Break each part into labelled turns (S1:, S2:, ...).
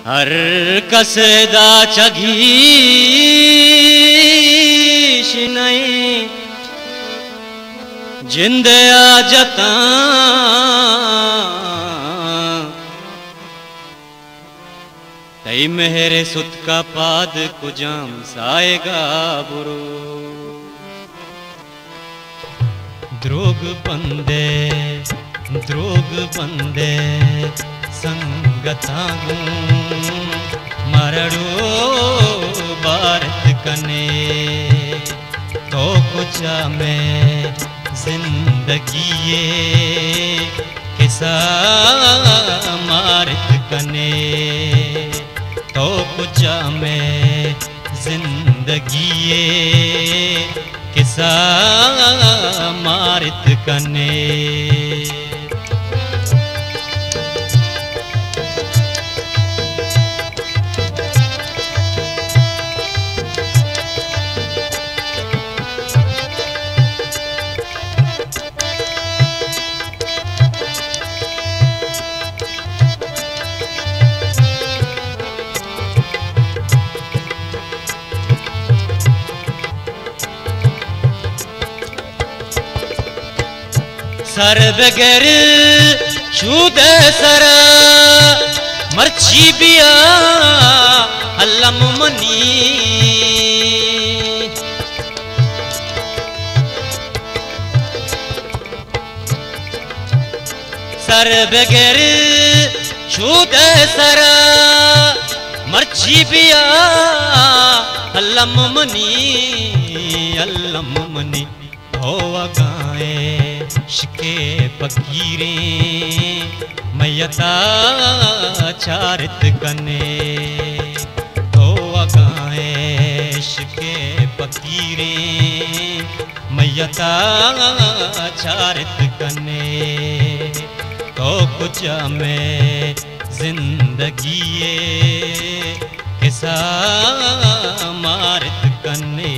S1: हर कसदा चघीश नहीं जिंद आ जता तई मेरे सुत का पाद कुजाम साएगा बुरो द्रोग बंदे संगता मरड़ो भारत कने तो कुचा में जिंदगी किसा मारत कने तो कुचा में जिंदगी किसा मारत कने सर बगैर शूद सर मर्ची बिया अल्लम मनी सर बगैर शूद सर मर्ची बिया अल्लम मनी हो गाए शिके फकीरे मैयता चारित कने तो अगाए शिके फकीरे मैयता चारित कने तो कुछ में जिंदगी किसा मारित कने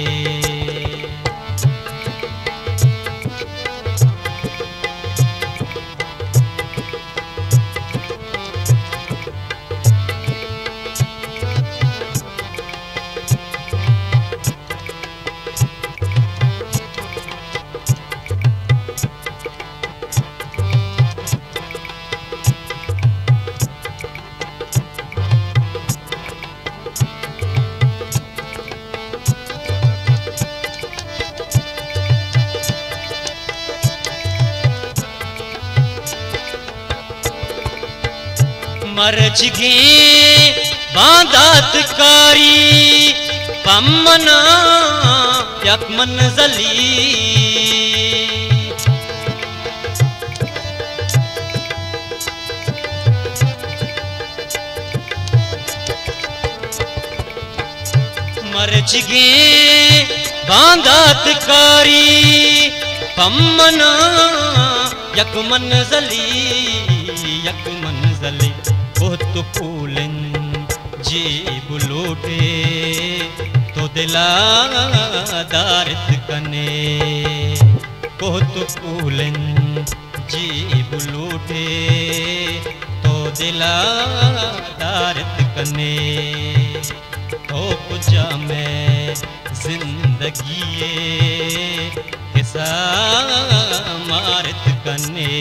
S1: मरच गे बांदात कारी पमना यक मंजली मरच गे बांदात कारी पमना यक मंजली तो फूलन जे बुलोटे तो दिला दारत कने को तो फूलन जे बुलोटे तो दिला दारत कने तो कुछ में जिंदगी किसा मारत कने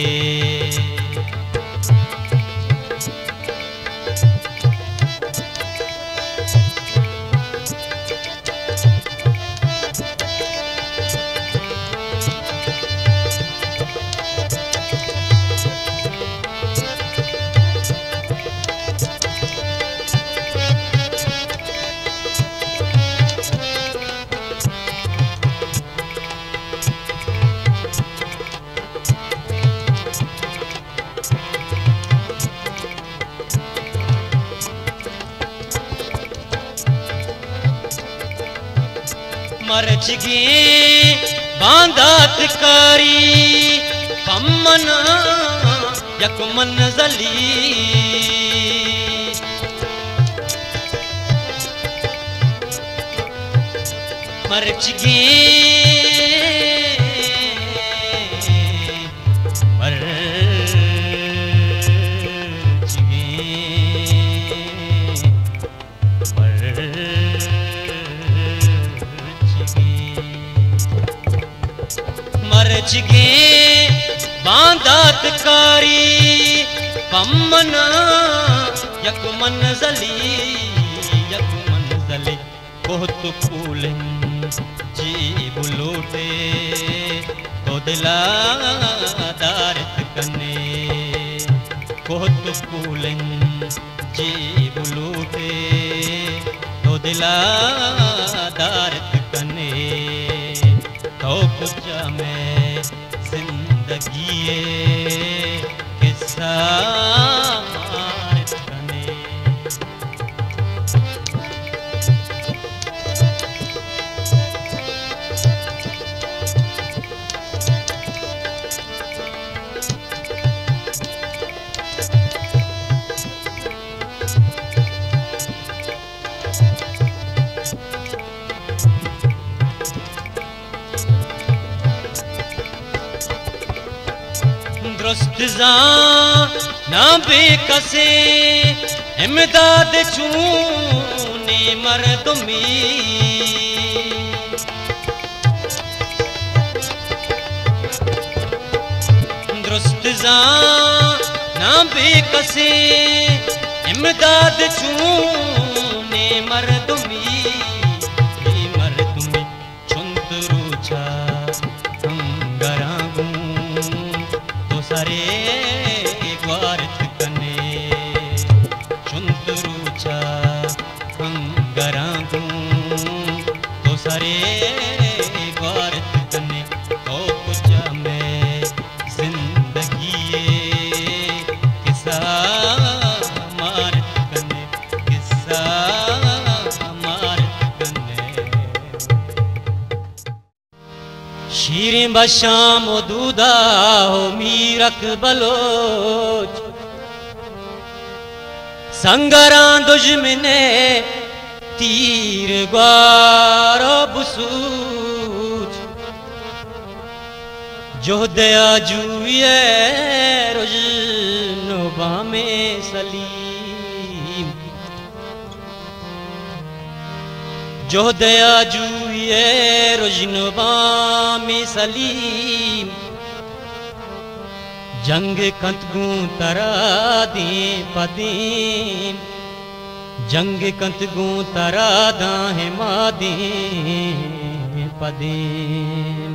S1: मरच गे बांदात कारी पमना यक मंजली मरच गे मरच गे कारी पम्मना यक मंजली बहुत फूलन जीब लूटे तो दिलादारत कने बहुत फूलन जीब लूटे तो दिलादारत कने तो कुछ में जिंदगी किस्सा ना बेकसे इमदाद चूने मर्दमी दुरुस्त ना बेकसे इमदाद चूने मर्दमी चुंत रूछा अंगरागू तो सरे ग्वारत कने चुंत रूछा अंगरागू तो सरे ग्वारत कने तो कुछ में जिंदगी किस्सा मारत कने किस्सा मारत कने शीरें बशाम दूधा हो मीरक बलोच संगरा दुश्मने तीर ग्वारो बुसूच जो दया जुए रुजनोबा में सलीम जो दया जुए रुजनोबा में सलीम जंग कंतगू तरा दे पदीम जंग कंतगू तरा दाहे मादे पदीम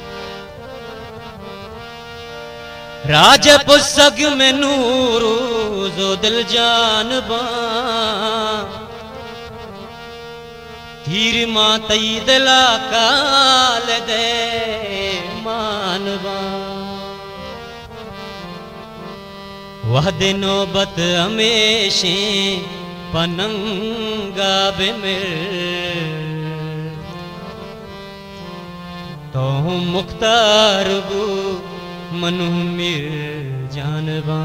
S1: राज पुसग में नूरू जो दिल जानबा तीर मां तई दिला काल दे मानवा वह नौबत हमेशे पनंगा बेमिर तो मुख्तार बू मनु मिर जानबा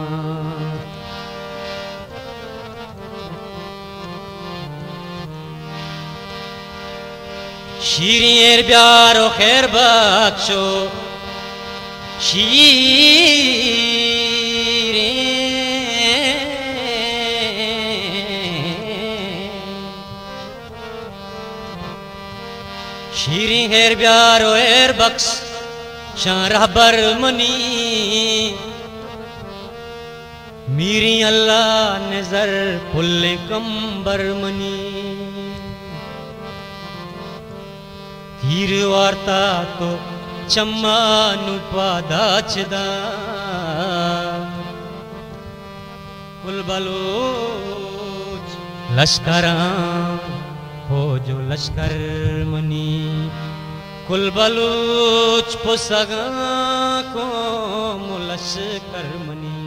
S1: शीरें प्यारो खैर बख्शो शीरें हेर प्यारो हेर बख्श शाह बर मनी मीरी अल्लाह नजर फुल कंबर मनी तीर वार्ता तो चम्मा नुपादाचदा कुल बलोच लश्करा हो जो लश्कर मनी कुल बलोच पुसगा को लश्कर मनी